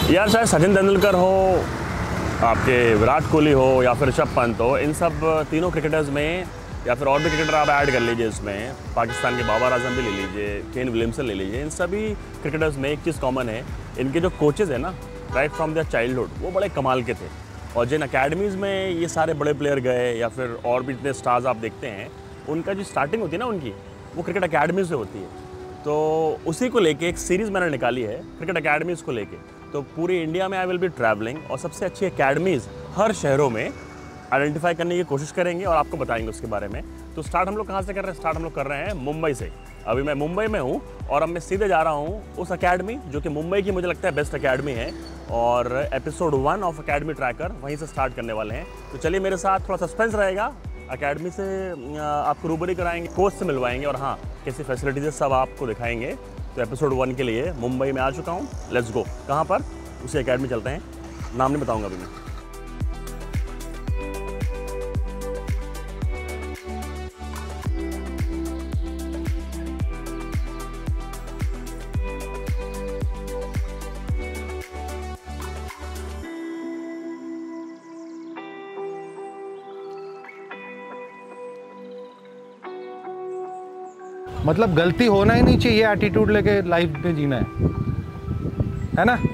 यार चाहे सचिन तेंदुलकर हो, आपके विराट कोहली हो या फिर ऋषभ पंत हो, इन सब तीनों क्रिकेटर्स में या फिर और भी क्रिकेटर आप ऐड कर लीजिए इसमें, पाकिस्तान के बाबर आजम भी ले लीजिए, केन विलियमसन ले लीजिए, इन सभी क्रिकेटर्स में एक चीज़ कॉमन है, इनके जो कोचेज़ हैं ना, राइट फ्रॉम देयर चाइल्डहुड, वो बड़े कमाल के थे। और जिन अकेडमीज़ में ये सारे बड़े प्लेयर गए या फिर और भी जितने स्टार्स आप देखते हैं, उनका जो स्टार्टिंग होती है ना उनकी, वो क्रिकेट अकेडमी से होती है। तो उसी को लेके एक सीरीज़ मैंने निकाली है क्रिकेट अकेडमीज़ को लेके। तो पूरी इंडिया में आई विल बी ट्रैवलिंग और सबसे अच्छी अकेडमीज़ हर शहरों में आइडेंटिफाई करने की कोशिश करेंगे और आपको बताएंगे उसके बारे में। तो स्टार्ट हम लोग कहाँ से कर रहे हैं? स्टार्ट हम लोग कर रहे हैं मुंबई से। अभी मैं मुंबई में हूँ और अब मैं सीधे जा रहा हूँ उस अकेडमी जो कि मुंबई की मुझे लगता है बेस्ट अकेडमी है, और एपिसोड 1 ऑफ अकेडमी ट्रैकर वहीं से स्टार्ट करने वाले हैं। तो चलिए मेरे साथ, थोड़ा सस्पेंस रहेगा, अकेडमी से आपको रूबरू कराएंगे, कोच से मिलवाएंगे और हाँ कैसी फैसिलिटीज़ है सब आपको दिखाएंगे। तो एपिसोड 1 के लिए मुंबई में आ चुका हूँ, लेट्स गो। कहाँ पर? उसी अकेडमी चलते हैं, नाम नहीं बताऊँगा अभी मैं। मतलब गलती होना ही नहीं चाहिए, एटीट्यूड लेके लाइफ में जीना है ना।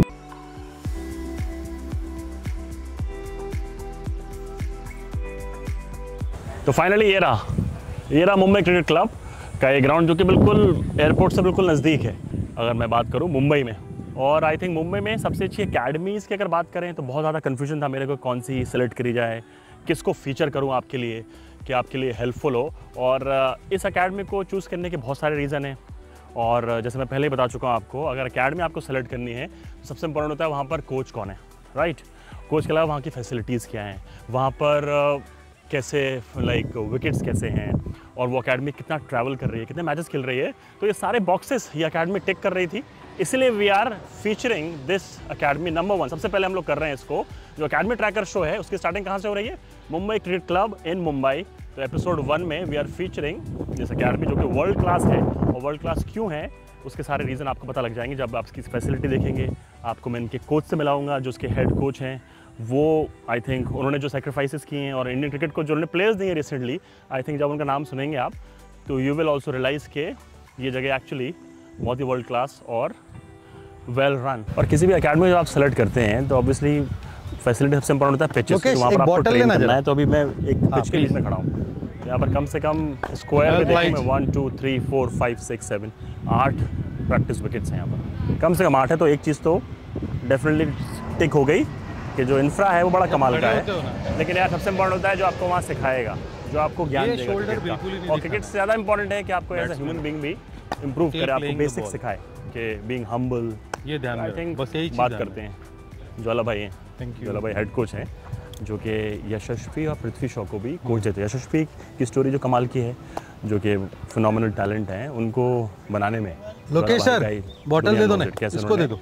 तो फाइनली ये रहा मुंबई क्रिकेट क्लब का ये ग्राउंड, जो कि बिल्कुल एयरपोर्ट से बिल्कुल नज़दीक है अगर मैं बात करूँ मुंबई में। और आई थिंक मुंबई में सबसे अच्छी अकेडमीज़ की अगर बात करें तो बहुत ज़्यादा कन्फ्यूजन था मेरे को, कौन सी सेलेक्ट करी जाए, किसको फीचर करूँ आपके लिए कि आपके लिए हेल्पफुल हो। और इस अकेडमी को चूज़ करने के बहुत सारे रीज़न हैं, और जैसे मैं पहले ही बता चुका हूँ आपको, अगर अकेडमी आपको सेलेक्ट करनी है तो सबसे इंपॉर्टेंट होता है वहाँ पर कोच कौन है, राइट। कोच के अलावा वहाँ की फैसिलिटीज़ क्या हैं, वहाँ पर कैसे लाइक विकेट्स कैसे हैं, और वो अकेडमी कितना ट्रैवल कर रही है, कितने मैचेस खेल रही है। तो ये सारे बॉक्सेस ये अकेडमी टिक कर रही थी, इसलिए we are featuring this academy number 1। सबसे पहले हम लोग कर रहे हैं इसको, जो अकेडमी ट्रैकर शो है उसकी स्टार्टिंग कहाँ से हो रही है? Mumbai cricket club in Mumbai. तो एपिसोड 1 में we are featuring this academy जो कि वर्ल्ड क्लास है, और वर्ल्ड क्लास क्यों है उसके सारे रीज़न आपको पता लग जाएंगे जब आप इसकी फैसिलिटी देखेंगे। आपको मैं इनके कोच से मिलाऊंगा जो उसके हेड कोच हैं, वो आई थिंक उन्होंने जो सेक्रीफाइसेस किए हैं और इंडियन क्रिकेट को जो उन्होंने प्लेयर्स दिए रिसेंटली, आई थिंक जब उनका नाम सुनेंगे आप तो यू विल ऑल्सो रियलाइज़ के ये जगह एक्चुअली बहुत ही वर्ल्ड क्लास और वेल रन। और किसी भी अकेडमी जब आप सेलेक्ट करते हैं तो ऑब्वियसली फैसिलिटी सबसे इंपॉर्टेंट होता है पिचेस, तो वहाँ पर आपको ट्रेन करना है। तो अभी मैं एक पिच के बीच में खड़ा हूँ, यहाँ पर कम से कम स्क्वायर में देखूँ मैं 1 2 3 4 5 6 7 8 प्रैक्टिस विकेट्स हैं यहाँ पर, कम से कम 8 है। तो एक चीज़ तो डेफिनेटली टिक हो गई कि जो इंफ्रा है वो बड़ा कमाल का है, लेकिन यार सबसे इंपॉर्टेंट होता है जो आपको वहाँ सिखाएगा, जो आपको ज्ञान देगा क्रिकेट का। और क्रिकेट से ज़्यादा इंपॉर्टेंट है कि आपको एज ए ह्यूमन बीइंग भी इम्प्रूव करे, आपको बेसिक सिखाए कि बीइंग हम्बल। ये ध्यान आई थिंक बात करते हैं ज्वाला भाई हैं, ज्वाला भाई हेड कोच हैं, जो कि यशस्वी और पृथ्वी शॉ को भी कोच देते हैं। यशस्वी की स्टोरी जो कमाल की है, जो कि फिनोमिनल टैलेंट हैं, उनको बनाने में लोकेश सर बॉटल दे दो ना, इसको दे दो।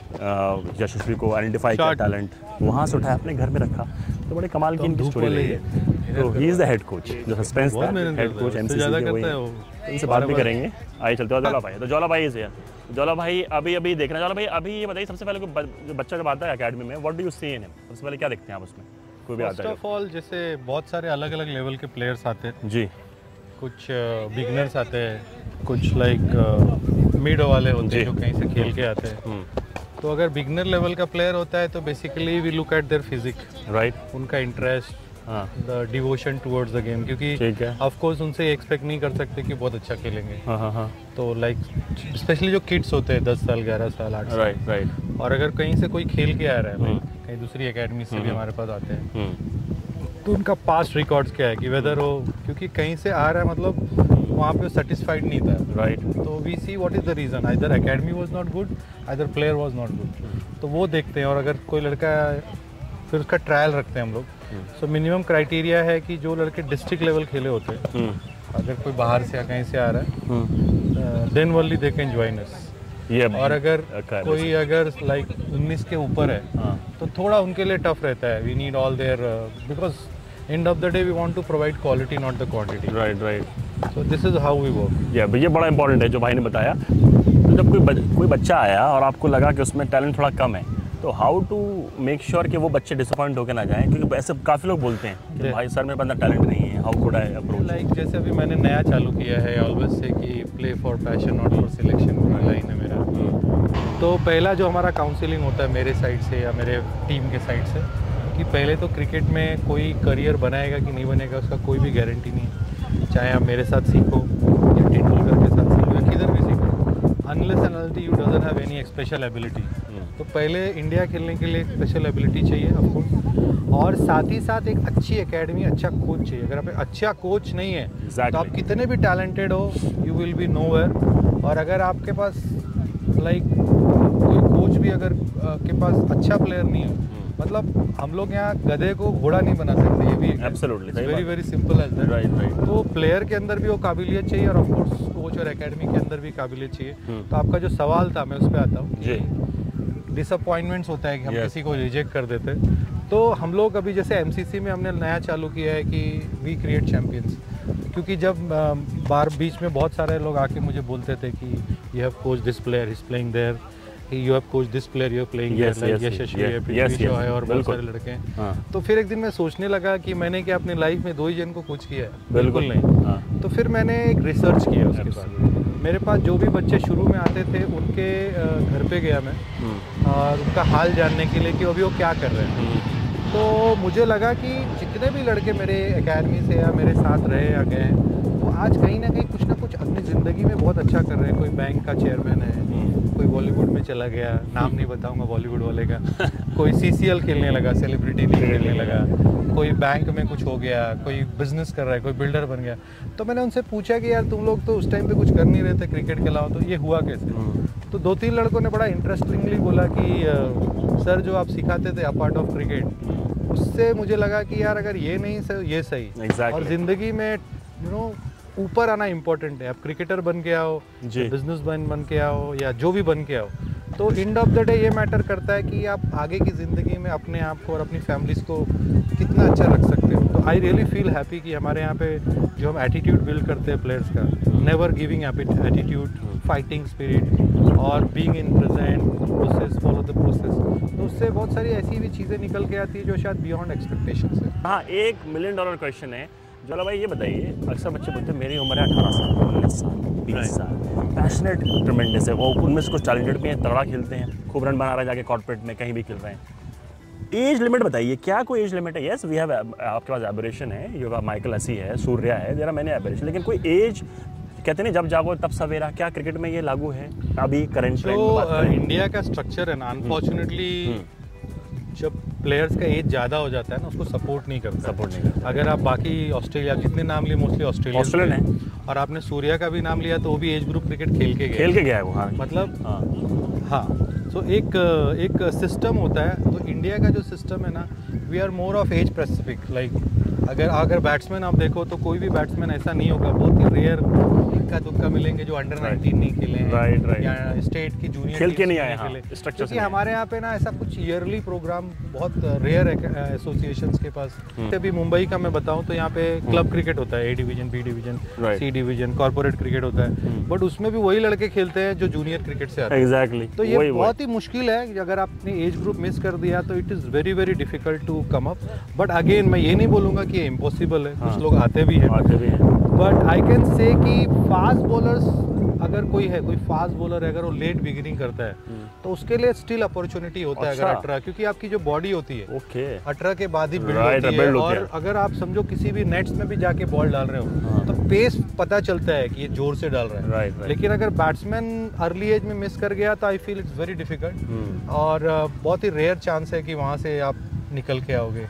यशस्वी को आइडेंटिफाई किया टैलेंट, वहाँ से उठाया अपने घर में रखा, तो बड़े कमाल की इनकी स्टोरी रही है। तो he is the head coach, जो सस्पेंस था हेड कोच एमसीसी के, वही इनसे बात भी करेंगे। आइए चलते हो ज्वाला भाई। तो ज्वाला भाई से ज्वाला भाई अभी देखना, ज्वाला भाई अभी ये बताइए सबसे पहले जो बच्चा जब आता है अकेडमी में, what do you see in him? सबसे पहले क्या देखते हैं आप उसमें? कोई भी आता है? फर्स्ट ऑफ ऑल जैसे बहुत सारे अलग अलग लेवल के प्लेयर्स आते हैं जी, कुछ बिगनर्स आते हैं, कुछ लाइक मिड वाले होते हैं जो कहीं से खेल के आते हैं। तो अगर बिगनर लेवल का प्लेयर होता है तो basically we look at their physique, right, उनका interest, the devotion towards the game, क्योंकि ऑफ कोर्स उनसे एक्सपेक्ट नहीं कर सकते कि बहुत अच्छा खेलेंगे। तो लाइक स्पेशली जो किड्स होते हैं 10 साल 11 साल 8 साल, राइट, और अगर कहीं से कोई खेल के आ रहा है, कहीं दूसरी एकेडमी से भी हमारे पास आते हैं, तो उनका पास्ट रिकॉर्ड्स क्या है कि वेदर हो, क्योंकि कहीं से आ रहा है मतलब वहाँ पे सेटिस्फाइड नहीं था, राइट। तो we see what is the reason, either academy was not good, either player was not good. तो वो देखते हैं, और अगर कोई लड़का फिर उसका ट्रायल रखते हैं हम लोग। सो मिनिमम क्राइटेरिया है कि जो लड़के डिस्ट्रिक्ट लेवल खेले होते हैं, अगर कोई बाहर से या कहीं से आ रहा है, then only they can join us. और अगर कोई अगर लाइक 19 के ऊपर है तो थोड़ा उनके लिए टफ रहता है। We need all there, because end of the day we want to provide quality not the quantity, right. So this is how we work. ये बड़ा इंपॉर्टेंट है जो भाई ने बताया। तो जब कोई बच्चा आया और आपको लगा कि उसमें टैलेंट थोड़ा कम है, तो हाउ टू मेक श्योर कि वो बच्चे डिसअपॉइंट होकर ना जाएं, क्योंकि ऐसे काफ़ी लोग बोलते हैं कि भाई सर मेरे पास टैलेंट नहीं है, how could I approach? Like जैसे अभी मैंने नया चालू किया है ऑलवेज से कि play for passion not for selection line है मेरा। तो पहला जो हमारा काउंसलिंग होता है मेरे साइड से या मेरे टीम के साइड से कि पहले तो क्रिकेट में कोई करियर बनाएगा कि नहीं बनेगा उसका कोई भी गारंटी नहीं है। चाहे आप मेरे साथ सीखो या तेंदुलकर के साथ सीखो या किधर भी सीखो, unless and until you doesn't have any special ability. तो पहले इंडिया खेलने के लिए स्पेशल एबिलिटी चाहिए ऑफकोर्स, और साथ ही साथ एक अच्छी एकेडमी, अच्छा कोच चाहिए। अगर आप अच्छा कोच नहीं है तो आप कितने भी टैलेंटेड हो यू विल बी नोवेयर। और अगर आपके पास लाइक कोई कोच भी अगर के पास अच्छा प्लेयर नहीं हो, मतलब हम लोग यहाँ गधे को घोड़ा नहीं बना सकते, ये भी absolutely very very simple as that. Right. तो प्लेयर के अंदर भी वो काबिलियत चाहिए और ऑफ कोर्स कोच और एकेडमी के अंदर भी काबिलियत चाहिए। तो आपका जो सवाल था मैं उस पर आता हूँ जी। डिसअपॉइंटमेंट होता है कि हम किसी को रिजेक्ट कर देते, तो हम लोग अभी जैसे एमसीसी में हमने नया चालू किया है कि वी क्रिएट चैंपियंस। क्योंकि जब बार बीच में बहुत सारे लोग आके मुझे बोलते थे कि you have coach this player is playing there, you have coach this player you are playing there, like Yashasvi है, पृथ्वी शॉ है और बहुत सारे लड़के हैं। तो फिर एक दिन मैं सोचने लगा कि मैंने क्या अपनी लाइफ में 2 ही जन को कोच किया है? बिल्कुल नहीं। तो फिर मैंने एक रिसर्च किया उसके बाद। मेरे पास जो भी बच्चे शुरू में आते थे उनके घर पे गया मैं और उनका हाल जानने के लिए कि अभी वो क्या कर रहे हैं। तो मुझे लगा कि जितने भी लड़के मेरे एकेडमी से या मेरे साथ रहे या गए वो आज कहीं ना कुछ अपनी ज़िंदगी में बहुत अच्छा कर रहे हैं। कोई बैंक का चेयरमैन है, कोई बॉलीवुड में चला गया, नाम नहीं बताऊंगा बॉलीवुड वाले का, कोई सीसीएल खेलने लगा, सेलिब्रिटी लीग खेलने लगा, कोई बैंक में कुछ हो गया, कोई बिजनेस कर रहा है, कोई बिल्डर बन गया। तो मैंने उनसे पूछा कि यार तुम लोग तो उस टाइम पे कुछ कर नहीं रहे थे क्रिकेट के अलावा, तो ये हुआ कैसे? तो 2-3 लड़कों ने बड़ा इंटरेस्टिंगली बोला कि सर जो आप सिखाते थे अपार्ट ऑफ क्रिकेट, उससे मुझे लगा कि यार अगर ये नहीं सही ये सही। और ज़िंदगी में यू नो ऊपर आना इम्पोर्टेंट है। आप क्रिकेटर बन के आओ, बिजनेस बन के आओ या जो भी बन के आओ, तो एंड ऑफ द डे ये मैटर करता है कि आप आगे की ज़िंदगी में अपने आप को और अपनी फैमिलीज़ को कितना अच्छा रख सकते हो। तो आई रियली फील हैप्पी कि हमारे यहाँ पे जो हम एटीट्यूड बिल्ड करते हैं प्लेयर्स का, never giving attitude, fighting spirit और being in present, process, follow the process, तो उससे बहुत सारी ऐसी भी चीज़ें निकल के आती है जो शायद बियॉन्ड एक्सपेक्टेशंस है। हाँ, $1 मिलियन क्वेश्चन है जो भाई ये बताइए, अक्सर बच्चे बोलते हैं मेरी उम्र है 18 साल, 19 साल, 20 साल, पैशनेट ट्रेमेंडस है, वो उनमें से कुछ टैलेंटेड भी हैं, तगड़ा खेलते हैं, खूब रन बना रहे हैं, जाके कॉर्पोरेट में कहीं भी खेल रहे हैं। एज लिमिट बताइए, क्या कोई एज लिमिट है? यस वी हैव, आपके पास एबरेशन है, योगा माइकल हसी है, सूर्या है, जरा मैंने एबरेशन, लेकिन कोई एज कहते नहीं जब जागो तब सवेरा, क्या क्रिकेट में ये लागू है अभी करंट ट्रेंड में बात करें? इंडिया का स्ट्रक्चर है ना, अनफॉर्चुनेटली जब प्लेयर्स का एज ज़्यादा हो जाता है ना उसको सपोर्ट नहीं करता। अगर आप बाकी ऑस्ट्रेलिया, कितने नाम लिए, मोस्टली ऑस्ट्रेलियन है, और आपने सूर्या का भी नाम लिया तो वो भी एज ग्रुप क्रिकेट खेल के गया है वो। हाँ, मतलब हाँ, तो एक सिस्टम होता है। तो इंडिया का जो सिस्टम है ना, we are more of age specific. Like अगर बैट्समैन आप देखो तो कोई भी बैट्समैन ऐसा नहीं होगा, बहुत ही रेयर इक्का दुक्का मिलेंगे जो अंडर 19 नहीं खेले हैं या स्टेट की जूनियर खेल के नहीं आए हैं। क्योंकि हमारे यहाँ पे ना ऐसा कुछ ईयरली प्रोग्राम बहुत रेयर एसोसिएशंस के पास। अभी मुंबई का मैं बताऊं तो यहाँ पे क्लब क्रिकेट होता है, A division, B division, C division, corporate cricket होता है, बट उसमें भी वही लड़के खेलते हैं जो जूनियर क्रिकेट से आते हैं। एग्जैक्टली। तो ये बहुत ही मुश्किल है, अगर आपने एज ग्रुप मिस कर दिया तो it is very very difficult to come up. But again मैं ये नहीं बोलूँगा कि ये इम्पॉसिबल है, कुछ लोग आते भी हैं, बट आई कैन से कि फास्ट बॉलर्स अगर कोई फास्ट बॉलर है, अगर वो लेट बिगिनिंग करता है तो उसके लिए स्टिल अपॉर्चुनिटी होता है। अगर 18, क्योंकि आपकी जो बॉडी होती है 18 के बाद ही बिल्ड होती है, और अगर आप समझो किसी भी नेट्स में भी जाके बॉल डाल रहे हो तो पेस पता चलता है कि ये जोर से डाल रहा है। लेकिन अगर बैट्समैन अर्ली एज में मिस कर गया तो I feel it's very difficult, और बहुत ही रेयर चांस है कि वहाँ से आप निकल के आओगे।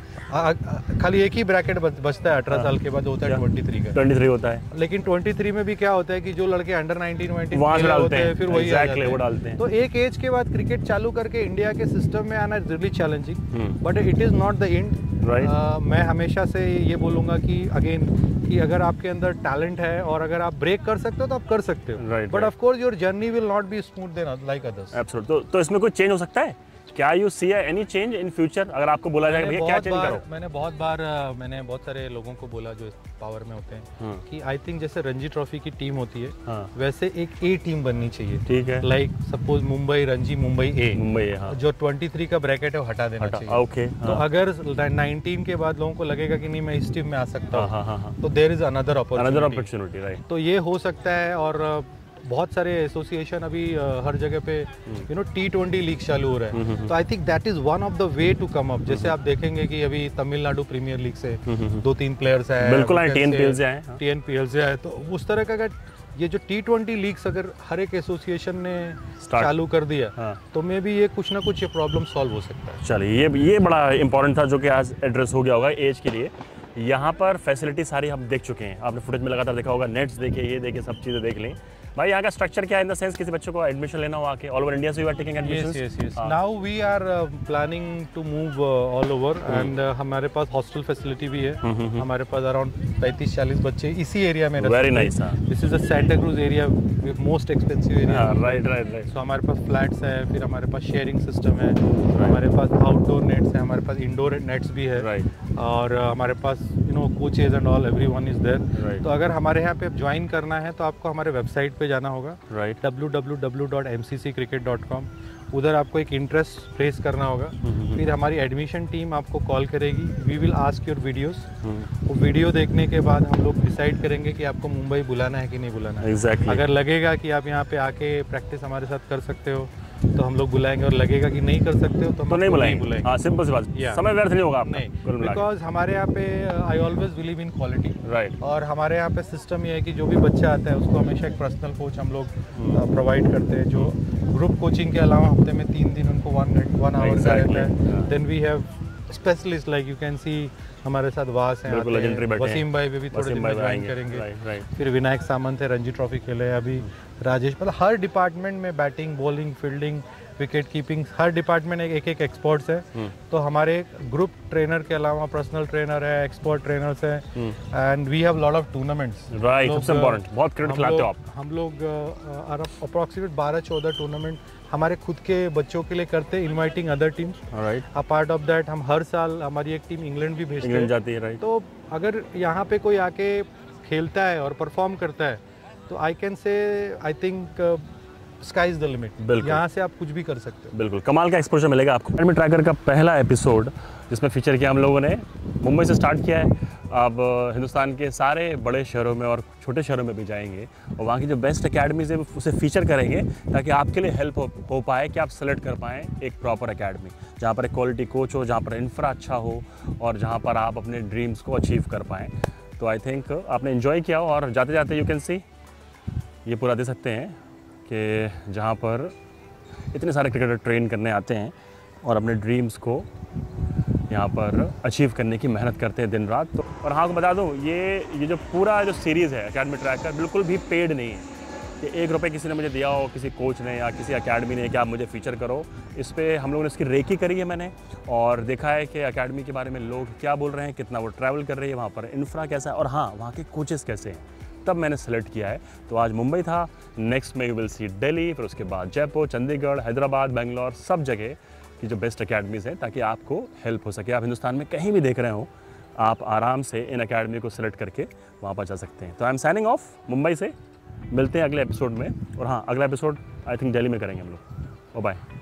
खाली एक ही ब्रैकेट बचता है 18 साल के बाद, होता है 23 होता है। लेकिन 23 में भी क्या होता है कि जो लड़के अंडर 19 होते हैं फिर वही वो डालते हैं। तो एक एज के बाद क्रिकेट चालू करके इंडिया के सिस्टम में आना really challenging, but it is not the end. मैं हमेशा से ये बोलूंगा कि अगेन कि अगर आपके अंदर टैलेंट है और अगर आप ब्रेक कर सकते हो तो आप कर सकते हो, but of course your journey will not be smooth than like others. Absolutely. तो इसमें कोई चेंज हो सकता है क्या you see any change in future? अगर आपको बोला जाए भैया क्या चेंज करो? मैंने बहुत सारे लोगों को बोला जो पावर में होते हैं कि आई थिंक जैसे रणजी ट्रॉफी की टीम होती है वैसे एक ए टीम बननी चाहिए। ठीक है। Like suppose Mumbai Ranji Mumbai A, जो 23 का ब्रैकेट है वो हटा देना चाहिए। ओके। तो अगर 19 के बाद लोगों को लगेगा कि नहीं मैं इस टीम में आ सकता हूँ तो there is another opportunity, right. तो ये हो सकता है। और बहुत सारे एसोसिएशन अभी हर जगह पे T20 लीग चालू हो रहा है, तो I think that is one of the way to come up. जैसे आप देखेंगे कि अभी तमिलनाडु प्रीमियर लीग से 2-3 प्लेयर्स आए, बिल्कुल TNPL से आए, तो उस तरह का अगर ये जो T20 लीग्स अगर हर एक एसोसिएशन ने चालू कर दिया तो मे भी ये कुछ ना कुछ ये प्रॉब्लम सॉल्व हो सकता है। चलिए ये बड़ा इंपॉर्टेंट था जो कि आज एड्रेस हो गया होगा एज के लिए। यहाँ पर फैसिलिटी सारी हम देख चुके हैं, आपने फुटेज में लगातार देखा होगा, नेट्स देखे, ये देखे, सब चीज़ें देख लें। भाई यहाँ का स्ट्रक्चर क्या है इन द सेंस किसी बच्चों को एडमिशन लेना हो आके ऑल ओवर इंडिया से you are taking admissions? Yes now we are planning to move all over and हमारे पास हॉस्टल फैसिलिटी भी है। हमारे पास अराउंड 35-40 बच्चे इसी एरिया में रहते हैं। Very nice. This is the Santa Cruz area, most expensive area. Right. So हमारे पास फ्लैट्स है, फिर हमारे पास शेयरिंग सिस्टम है, हमारे पास आउटडोर नेट्स है, हमारे पास इंडोर नेट्स भी है, और हमारे पास coaches and all everyone is there. तो अगर हमारे यहाँ पे ज्वाइन करना है तो आपको हमारे वेबसाइट पे जाना होगा, www.mcccricket.com। उधर आपको एक इंटरेस्ट प्लेस करना होगा, फिर हमारी एडमिशन टीम आपको कॉल करेगी, we will ask your videos. वो वीडियो देखने के बाद हम लोग डिसाइड करेंगे कि आपको मुंबई बुलाना है कि नहीं बुलाना है। Exactly. अगर लगेगा कि आप यहाँ पे आके प्रैक्टिस हमारे साथ कर सकते हो तो हम लोग बुलाएंगे, और लगेगा कि नहीं कर सकते हो तो नहीं बुलाएंगे। हाँ, सिंपल सी बात, समय व्यर्थ नहीं होगा आपका। नहीं, बिकॉज हमारे यहाँ पे I always believe in quality. Right. और हमारे यहाँ पे सिस्टम ये है कि जो भी बच्चा आता है उसको हमेशा एक पर्सनल कोच हम लोग प्रोवाइड करते हैं, जो ग्रुप कोचिंग के अलावा हफ्ते में 3 दिन उनको 1 आवर का रहता है। Then we have specialist like you can see हमारे साथ वास हैं, वसीम भाई भी थोड़े दिन में ज्वाइन करेंगे। फिर विनायक सामंत है, रणजी ट्रॉफी खेले अभी, राजेश, मतलब हर डिपार्टमेंट में batting, bowling, fielding, wicket keeping, हर डिपार्टमेंट एक एक्सपर्ट्स है। तो हमारे ग्रुप ट्रेनर के अलावा पर्सनल ट्रेनर है, एक्सपर्ट ट्रेनर्स है, and we have lot of tournaments. Right, सबसे इंपॉर्टेंट, बहुत क्रिकेट खिलाते हो आप। हम लोग अप्रॉक्सीमेट 12-14 टूर्नामेंट हमारे खुद के बच्चों के लिए करते हैं, inviting other teams. Right. A part of that हम हर साल हमारी एक टीम इंग्लैंड भी भेजते हैं, जाती है। राइट। तो अगर यहाँ पे कोई आके खेलता है और परफॉर्म करता है तो I can say I think sky is the limit. यहाँ से आप कुछ भी कर सकते हो। बिल्कुल कमाल का एक्सपोजर मिलेगा आपको। एकेडमी ट्रैकर का पहला एपिसोड जिसमें फीचर किया हम लोगों ने, मुंबई से स्टार्ट किया है, अब हिंदुस्तान के सारे बड़े शहरों में और छोटे शहरों में भी जाएंगे और वहाँ की जो बेस्ट अकेडमीज है उसे फीचर करेंगे ताकि आपके लिए हेल्प हो पाए कि आप सेलेक्ट कर पाएँ एक प्रॉपर अकेडमी जहाँ पर एक क्वालिटी कोच हो, जहाँ पर इंफ्रा अच्छा हो और जहाँ पर आप अपने ड्रीम्स को अचीव कर पाएँ। तो आई थिंक आपने इन्जॉय किया और जाते जाते यू कैन सी ये पूरा दे सकते हैं कि जहाँ पर इतने सारे क्रिकेटर ट्रेन करने आते हैं और अपने ड्रीम्स को यहाँ पर अचीव करने की मेहनत करते हैं दिन रात। तो और हाँ, को बता दूँ ये जो पूरा जो सीरीज़ है एकेडमी ट्रैकर बिल्कुल भी पेड नहीं है कि 1 रुपये किसी ने मुझे दिया हो, किसी कोच ने या किसी अकेडमी ने कि आप मुझे फीचर करो। इस पर हम लोगों ने इसकी रेकी करी है मैंने और देखा है कि अकेडमी के बारे में लोग क्या बोल रहे हैं, कितना वो ट्रैवल कर रही है, वहाँ पर इंफ्रा कैसा है और हाँ वहाँ के कोचेस कैसे हैं, तब मैंने सेलेक्ट किया है। तो आज मुंबई था, नेक्स्ट में यू विल सी दिल्ली, फिर उसके बाद जयपुर, चंडीगढ़, हैदराबाद, बेंगलोर, सब जगह की जो बेस्ट अकेडमीज़ हैं ताकि आपको हेल्प हो सके। आप हिंदुस्तान में कहीं भी देख रहे हो, आप आराम से इन अकेडमी को सेलेक्ट करके वहाँ पर जा सकते हैं। तो I am signing off Mumbai से, मिलते हैं अगले एपिसोड में। और हाँ, अगला एपिसोड आई थिंक दिल्ली में करेंगे हम लोग। Oh bye.